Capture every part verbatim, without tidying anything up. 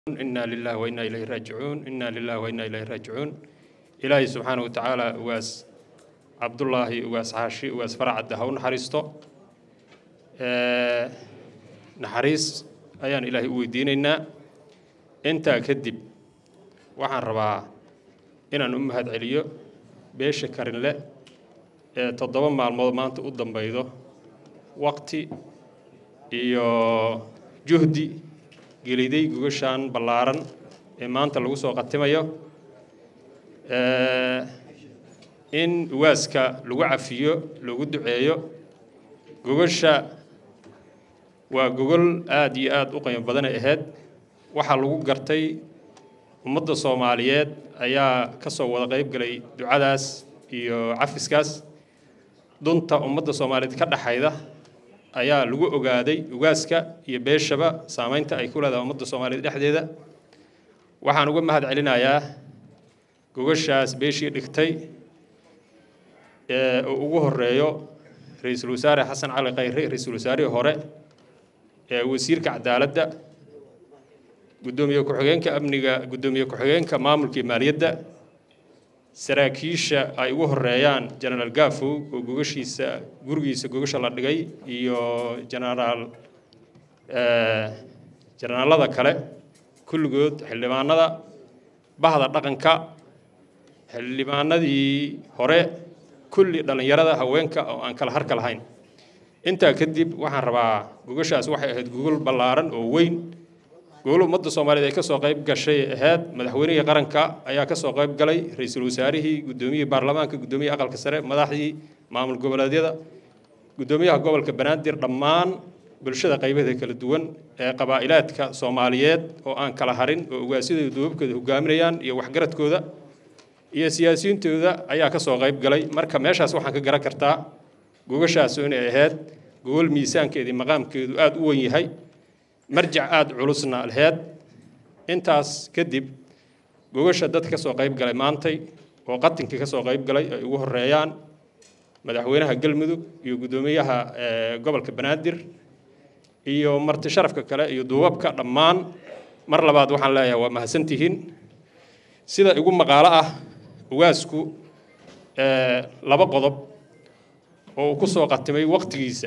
إنا لله وإنا إليه راجعون إنا لله وإنا إليه راجعون إلهي سبحانه وتعالى واس عبد الله واس عاشي واس فرع الدهون حريستو أه نحريس أيان إلهي ويديننا أنت كذب وحن ربع إن أم هاد عليو بيش كارن لا أه تضمن مع المضمانات قدام بيضه وقتي iyo juhdi geliday gogashan ballaaran ee maanta lagu soo qatimayo ee in waaska lagu cafiyo lagu duceeyo gogasha waa gogol aad iyo aad u qiimo badan ahayd waxa lagu gartay ummadda Soomaaliyeed ayaa ka soo wada qayb galay ducadaas iyo cafiskaas dunta ummadda Soomaaliyeed ka dhaxayda ayaa lagu ogaaday ugaaska iyo beeshaba saameynta ay ku leedahay ummadda Soomaaliyeed dhexdeeda waxaan uga mahad celinayaa gogashaas beeshii dhigtay ee ugu horeeyo ra'iisul wasaare Xasan Cali Khayre ra'iisul wasaare hore ee wasiirka cadaaladda gudoomiye ku-xigeenka amniga gudoomiye ku-xigeenka maamulka maaliyadda saraakiisha ay ugu horeeyaan General Gafu oo gogashiisa gurigiisa gogasha la dhigay iyo General ee generalada kale kulligood xildhibaanada bahda dhaqanka xildhibaanadii hore kulli dhalinyarada haweenka oo aan kala harka lahayn inta kadib waxaan rabaa gogashaas waxay ahayd gogol ballaaran oo weyn gobol ummadda Soomaaliyeed ay ka soo qayb gashay ahayd madaxweynaha qaranka ayaa ka soo qayb galay ra'iisul wasaarihii gudoomiyaha baarlamaanka gudoomiyaha aqalka sare madaxdii maamul goboleedyada gudoomiyaha gobolka Banaadir dhammaan bulshada qaybaheeda kala duwan ee qabaa'ilaadka Soomaaliyeed oo aan kala harin oo ugaasida duubkooda hogaaminayaan iyo waxgaradkooda iyo siyaasiyiintooda ayaa ka soo qayb galay marka meeshaas waxaan ka garan kartaa gogashaas inay ahayd gogol miisaankeedii maqaamkeedu aad u weyn yahay marjac aad culusna lahayd intaas kadib gogasha dad ka soo qayb galay maantay oo qatinka ka soo qayb galay ay ugu horeeyaan madaxweynaha Galmudug iyo gudoomiyaha gobolka Banaadir iyo marti sharafka kale iyo duubabka dhammaan mar labaad waxaan leeyahay waa mahadsantihiin sida igu maqaalo ah ugaasku ee laba qodob oo ku soo qatimay waqtigiisa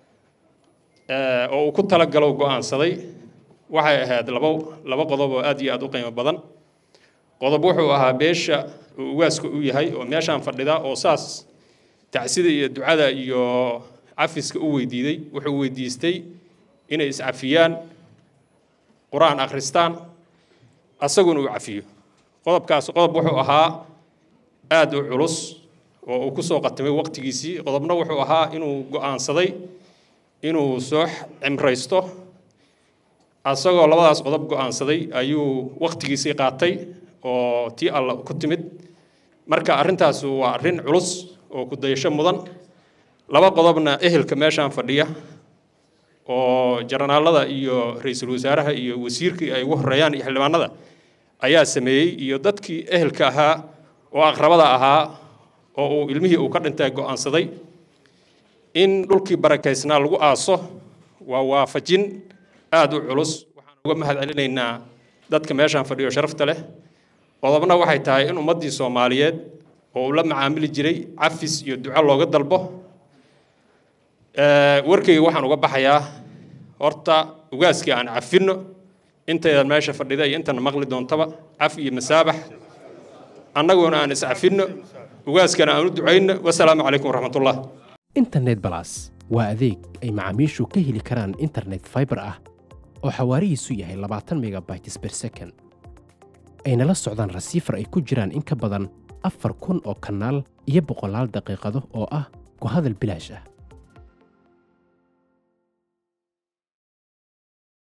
ee oo ku tala galo go'aansaday waxay ahayd laba laba qodob oo aad iyo aad u qiimo badan qodob wuxuu ahaa beesha ugaasku u yahay oo meeshan fadhida oo saas tacsida iyo ducada iyo cafiska u weydiiday wuxuu weydiistay inay is cafiyaan quraan akhristaan asaguna uu cafiyo qodobkaas qodob wuxuu ahaa aad u culus oo uu ku soo qatimay waqtigiisii qodobna wuxuu ahaa inuu go'aansaday inuu soo cimraysto asagoo labadaas qodob go'aansaday ayuu waqtigiisii qaatay oo tii alla ku timid marka arintaas waa arin culus oo ku dayasho mudan laba qodobna ehelka meeshan fadhiya oo jarnaalada iyo ra'iisul wasaaraha iyo wasiirkii ay ugu horeeyaan iyo xildhibaanada ayaa sameeyay iyo dadkii ehelka ahaa oo aqrabada ahaa oo uu ilmihii uu ka dhintay go'aansaday in dhulkii barakaysnaa lagu aaso waa waafajin aad u culus waxaan uga mahad celinaynaa dadka meeshan fadhiyo sharafta leh qodobna waxay tahay in ummadii Soomaaliyeed oo la macaamili jiray cafis iyo duco looga dalbo ee warkayga waxaan uga baxayaa horta ugaaskii aan cafino intaydan meesha fadhida iyo intan maqli doontaba caf iyo masaabax annaguna aan is cafino ugaaskana aan u duceyno wassalaamu calaykum waraxmatullaah internet plus waa adeeg ay macaamiishu ka heli karaan internet fiber ah oo xawaarihiisu yahay labaatan megabytes per second ayna la socdaan receiver ay ku jiraan in ka badan afar kun oo kanaal iyo boqolaal daqiiqado oo ah ku hadal bilaash ah